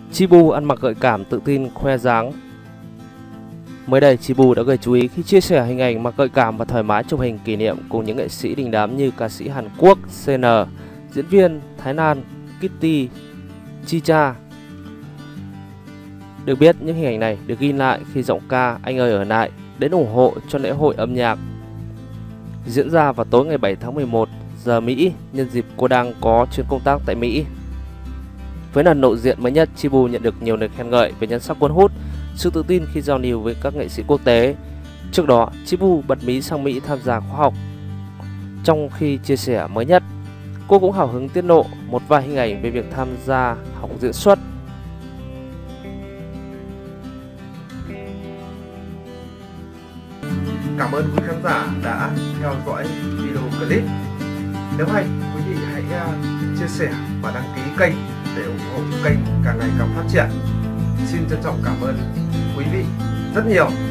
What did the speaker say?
Chibu ăn mặc gợi cảm, tự tin, khoe dáng. Mới đây, Chibu đã gây chú ý khi chia sẻ hình ảnh mặc gợi cảm và thoải mái chụp hình kỷ niệm cùng những nghệ sĩ đình đám như ca sĩ Hàn Quốc CN, diễn viên Thái Lan Kitty, Chicha. Được biết, những hình ảnh này được ghi lại khi giọng ca Anh ơi ở lại đến ủng hộ cho lễ hội âm nhạc diễn ra vào tối ngày 7 tháng 11 giờ Mỹ, nhân dịp cô đang có chuyến công tác tại Mỹ. Với lần lộ diện mới nhất, Chibu nhận được nhiều lời khen ngợi về nhan sắc cuốn hút, sự tự tin khi giao lưu với các nghệ sĩ quốc tế. Trước đó, Chibu bật mí sang Mỹ tham gia khóa học. Trong khi chia sẻ mới nhất, cô cũng hào hứng tiết lộ một vài hình ảnh về việc tham gia học diễn xuất. Cảm ơn quý khán giả đã theo dõi video clip. Nếu hay, quý vị hãy chia sẻ và đăng ký kênh để ủng hộ kênh càng ngày càng phát triển. Xin trân trọng cảm ơn quý vị rất nhiều.